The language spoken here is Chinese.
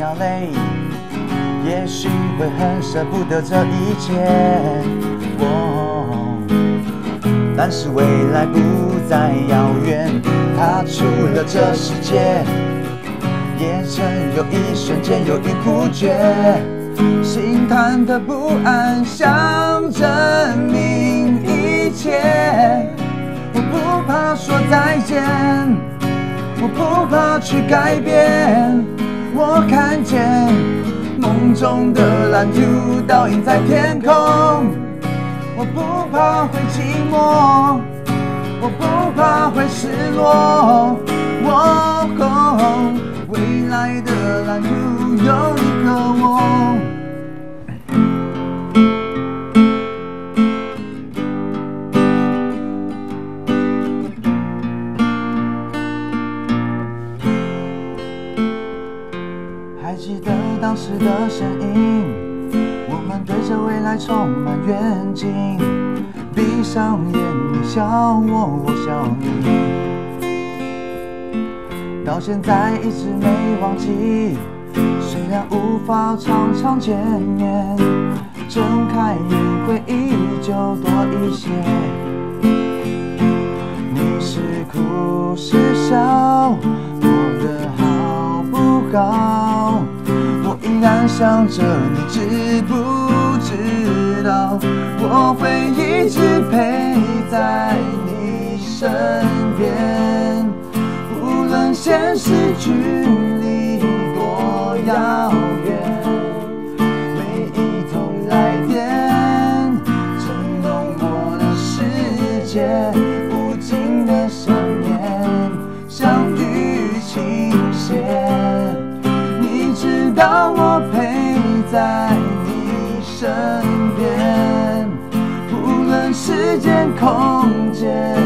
掉泪，也许会很舍不得这一切。但是未来不再遥远，踏出了这世界，也曾有一瞬间犹豫不决，心忐忑不安，想证明一切。我不怕说再见，我不怕去改变，我看见梦中的蓝图倒映在天空。我不怕会寂寞，我不怕会失落。未来的蓝图有你和我。还记得当时的身影，我们对着未来充满愿景。闭上眼，你笑我，我笑你。到现在一直没忘记，虽然无法常常见面，睁开眼回忆就多一些。你是哭是笑，过得好不好？我依然想着你，知不知道？我会一直陪在你身边，无论现实距离多遥远。每一通来电，震动我的世界，无尽的想念，相遇倾斜。你知道我陪在你身边，无论时间空间。